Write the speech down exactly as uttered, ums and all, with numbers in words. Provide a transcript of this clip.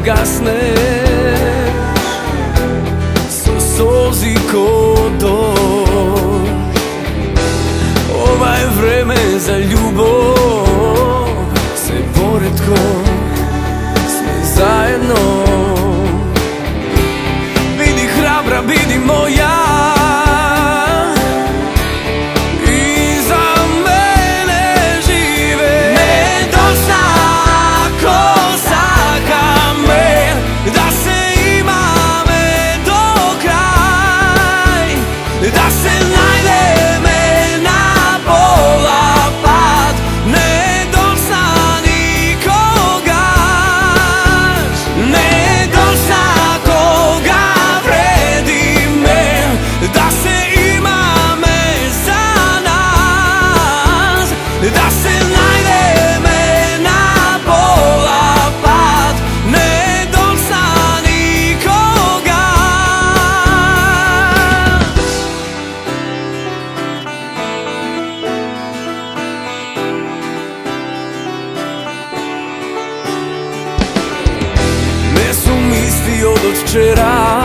gasneš so solzi ko došť. Ovaj vreme za ljubov se poredko sme zajedno. Bidi hrabra, bidi moja, da se najdeme na pola pad, ne dosta nikoga, ne dosta koga vredi me, da se imame za nas, da se najdeme na pola pad, ne dosta nikoga. Isti od včera,